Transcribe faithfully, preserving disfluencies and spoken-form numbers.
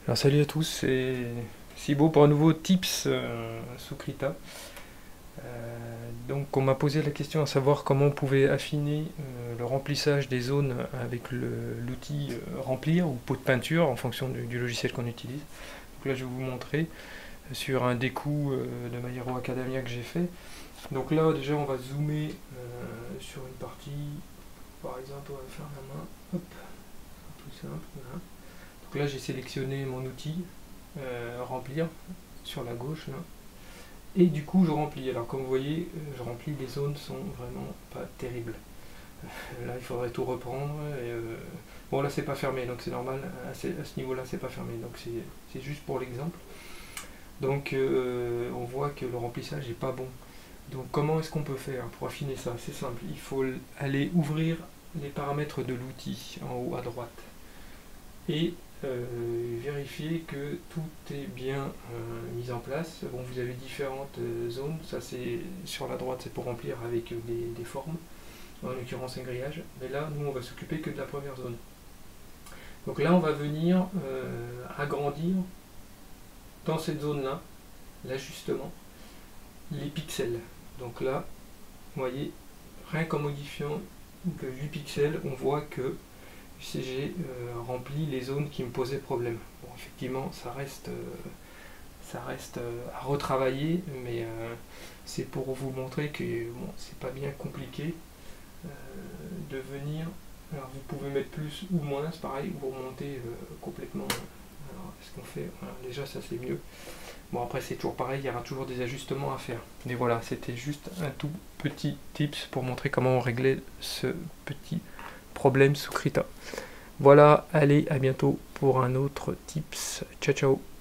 Alors salut à tous, c'est Thibaut pour un nouveau tips euh, sous Krita. Euh, donc on m'a posé la question à savoir comment on pouvait affiner euh, le remplissage des zones avec l'outil euh, remplir ou pot de peinture en fonction du, du logiciel qu'on utilise. Donc là je vais vous montrer sur un découp euh, de My Hero Academia que j'ai fait. Donc là déjà on va zoomer euh, sur une partie, par exemple on va faire la main, hop, plus simple, voilà. Donc là j'ai sélectionné mon outil euh, remplir sur la gauche là. Et du coup je remplis. Alors comme vous voyez, je remplis, les zones sont vraiment pas terribles. Là il faudrait tout reprendre. Et, euh, bon là c'est pas fermé, donc c'est normal, à ce, à ce niveau là c'est pas fermé, donc c'est juste pour l'exemple. Donc euh, on voit que le remplissage est pas bon. Donc comment est-ce qu'on peut faire pour affiner ça? C'est simple, il faut aller ouvrir les paramètres de l'outil en haut à droite. Et Euh, vérifier que tout est bien euh, mis en place. Bon, vous avez différentes euh, zones, ça c'est sur la droite, c'est pour remplir avec euh, des, des formes, en l'occurrence un grillage, mais là nous on va s'occuper que de la première zone. Donc là on va venir euh, agrandir dans cette zone là l'ajustement, les pixels. Donc là vous voyez, rien qu'en modifiant de huit pixels, on voit que U C G euh, remplit les zones qui me posaient problème. Bon, effectivement, ça reste, euh, ça reste euh, à retravailler, mais euh, c'est pour vous montrer que bon, c'est pas bien compliqué euh, de venir. Alors, vous pouvez mettre plus ou moins, c'est pareil, vous remontez euh, complètement. Alors, est-ce qu'on fait voilà, déjà, ça c'est mieux. Bon, après, c'est toujours pareil, il y aura toujours des ajustements à faire. Mais voilà, c'était juste un tout petit tips pour montrer comment on réglait ce petit problème sous Krita. Voilà, allez, à bientôt pour un autre tips. Ciao, ciao.